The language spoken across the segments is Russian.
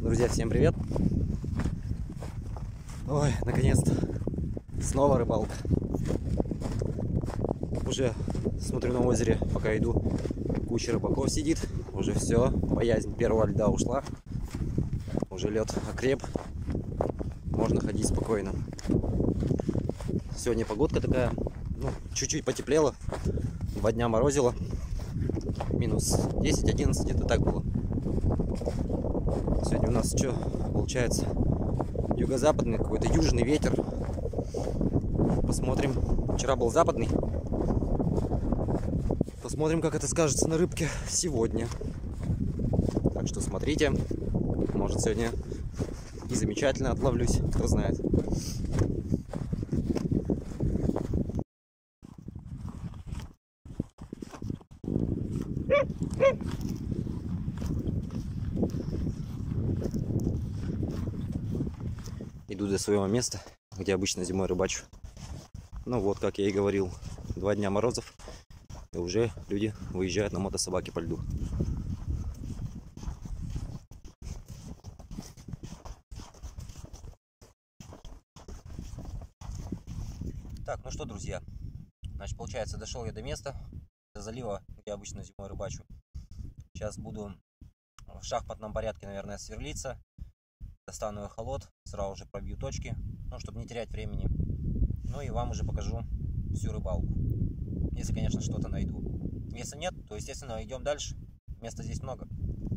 Друзья, всем привет! Ой, наконец-то снова рыбалка. Уже смотрю на озере, пока иду, куча рыбаков сидит. Уже все, боязнь первого льда ушла. Уже лед окреп, можно ходить спокойно. Сегодня погодка такая, ну, чуть-чуть потеплело, 2 дня морозило, минус 10-11, это так было. Сегодня у нас что получается? Юго-западный какой-то южный ветер. Посмотрим. Вчера был западный. Посмотрим, как это скажется на рыбке сегодня. Так что смотрите. Может, сегодня и замечательно отловлюсь, кто знает. Иду до своего места, где обычно зимой рыбачу. Ну вот, как я и говорил, 2 дня морозов, и уже люди выезжают на мотособаке по льду. Так, ну что, друзья, значит, получается, дошел я до места, до залива, где обычно зимой рыбачу. Сейчас буду в шахматном порядке, наверное, сверлиться. Достану эхолот, сразу же пробью точки, ну, чтобы не терять времени. Ну и вам уже покажу всю рыбалку. Если, конечно, что-то найду. Если нет, то, естественно, идем дальше. Места здесь много.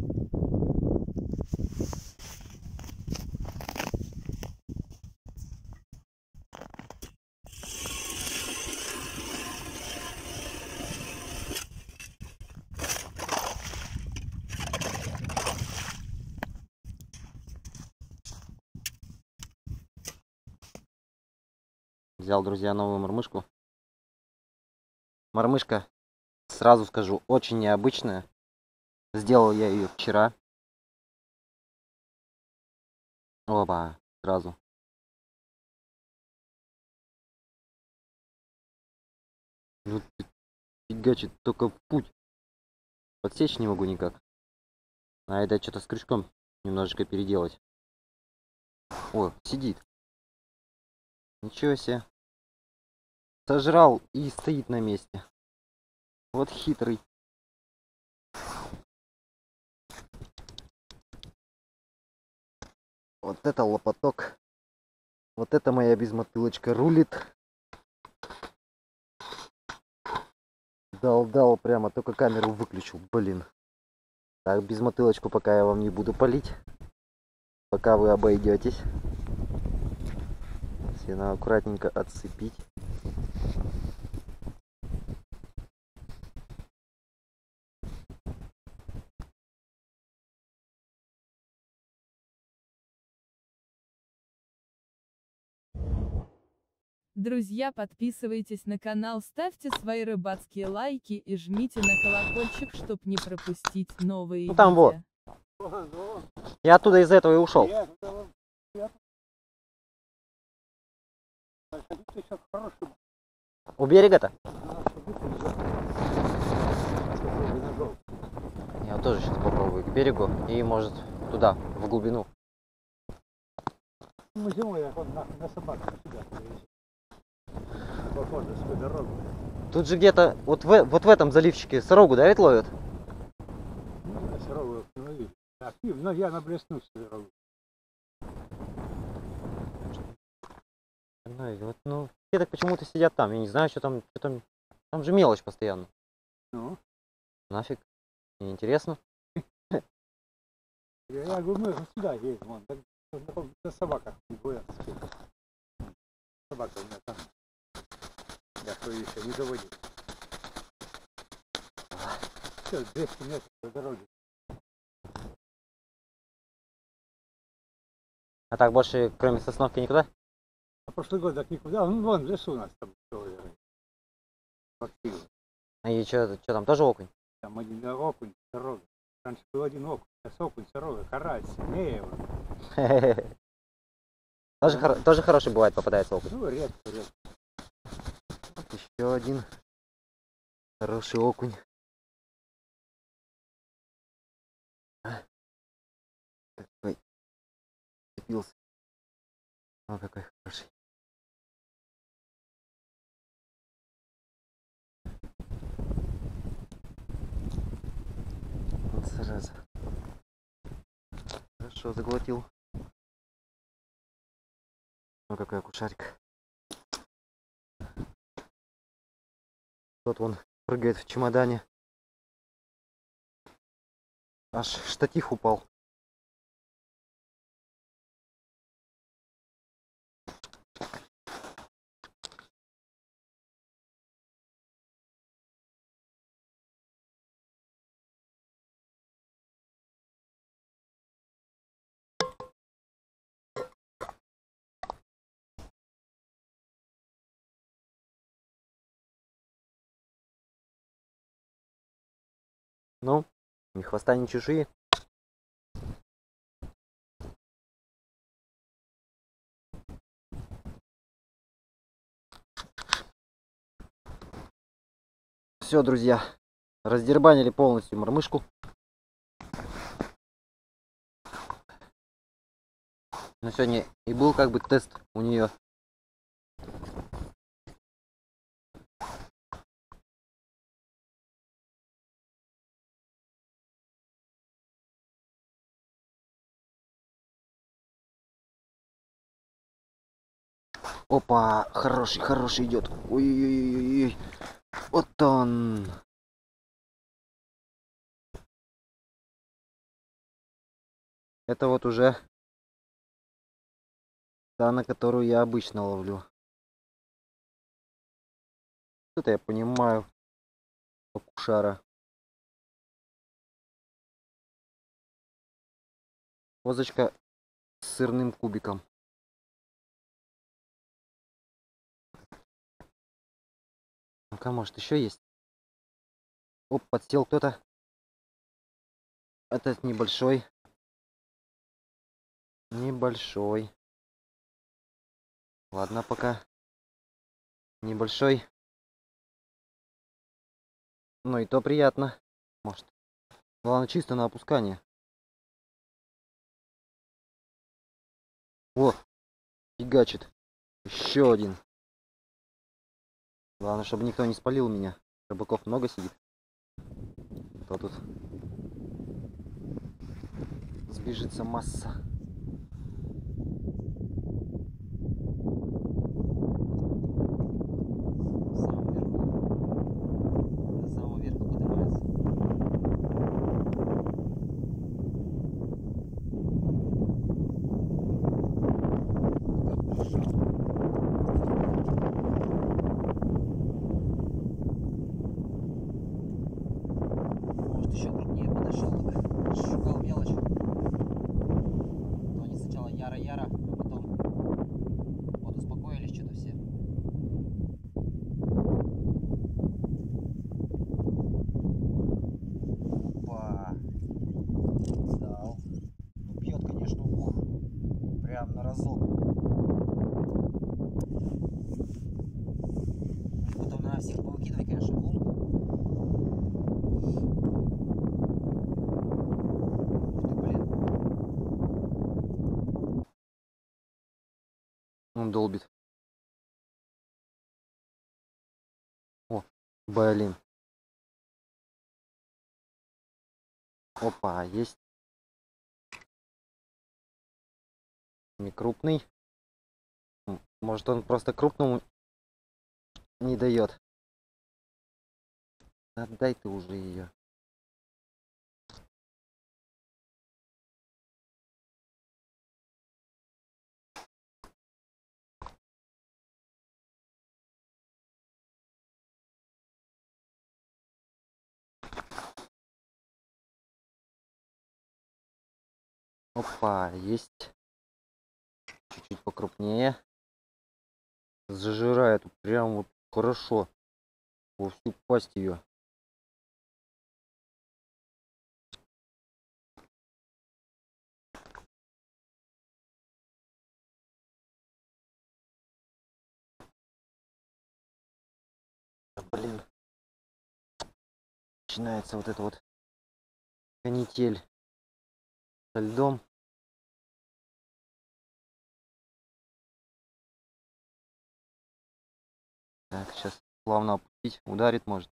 Взял, друзья, новую мормышку. Мормышка, сразу скажу, очень необычная. Сделал я ее вчера. Опа, сразу. Ну, фигачит, только в путь. Подсечь не могу никак. А это что-то с крючком немножечко переделать. О, сидит. Ничего себе. Сожрал и стоит на месте. Вот хитрый. Вот это лопаток. Вот это моя безмотылочка рулит. Дал прямо, только камеру выключил, блин. Так, безмотылочку пока я вам не буду палить. Пока вы обойдетесь. Все надо аккуратненько отцепить. Друзья, подписывайтесь на канал, ставьте свои рыбацкие лайки и жмите на колокольчик, чтобы не пропустить новые Ну там видео. вот. Я оттуда из этого и ушел. У берега-то? Я вот тоже сейчас попробую к берегу и может туда, в глубину. Мы зимой на собаках сюда приезжаем. Похоже, свою дорогу. Тут же где-то, вот в этом заливчике сорогу, да, ведь ловят? Ну, сырого ловили. Активно, но я на блесну дорогу. Ну, все так почему-то сидят там. Я не знаю, что там. Там же мелочь постоянно. Ну? Нафиг. Мне интересно. Я говорю, мы сюда едем, вон, на собаках не боятся. Собака у меня там. Я свою еще не заводил. Все, 200 метров до дороги. А так больше, кроме Сосновки, никуда? А прошлый год так никуда. Ну, вон, в лесу у нас там. И что там, тоже окунь? Там один окунь, сорога. Раньше был один окунь, сейчас окунь, сорога, карась, сильнее его. Тоже хороший бывает, попадается окунь. Ну, редко. Вот еще один хороший окунь. Такой зацепился. О, какой хороший. Вот зараза. Хорошо заглотил. О, какой акушарик. Тот вон прыгает в чемодане. Аж штатив упал. Ну, ни хвоста, ни чешуи. Все, друзья, раздербанили полностью мормышку. Но сегодня и был как бы тест у нее. Опа, хороший, хороший идет. Ой-ой-ой-ой. Вот он. Это вот уже та, на которую я обычно ловлю. Это я понимаю. Акушара. Козочка с сырным кубиком. Ну-ка, может, еще есть? Оп, подсел кто-то. Этот небольшой. Небольшой. Ладно, пока. Небольшой. Но и то приятно. Может. Главное, чисто на опускание. О, фигачит. Еще один. Главное, чтобы никто не спалил меня. Рыбаков много сидит. То тут сбежится масса. До самого верха поднимается. Может, еще крупнее подошел, так шукал мелочь. То они сначала яро-яро, а потом подуспокоились что-то все. Опа! Дал. Ну, бьет, конечно, ух. Прям на разок. Потом надо всех повыкидывать, конечно, в лунку. Он долбит. О, блин. Опа, есть. Не крупный. Может, он просто крупному не дает. Отдай ты уже ее. Опа, есть. Чуть-чуть покрупнее. Зажирает прям вот хорошо. Во всю пасть ее. Блин. Начинается вот эта вот канитель со льдом. Так, сейчас плавно опустить, ударит может.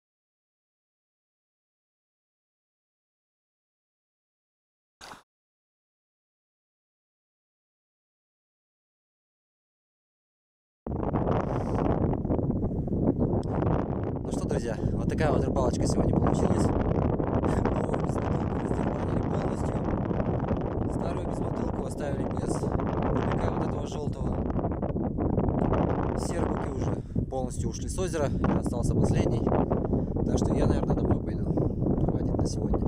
Ну что, друзья, вот такая вот рыбалочка сегодня получилась. Новую безбутылку раздербанили полностью. Старую безбутылку оставили без бубика вот этого желтого. Сербуки уже полностью ушли с озера. Остался последний. Так что я, наверное, домой пойду. Хватит на сегодня.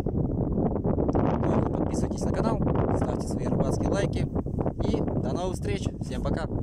Ну, подписывайтесь на канал, ставьте свои рыбацкие лайки. И до новых встреч. Всем пока.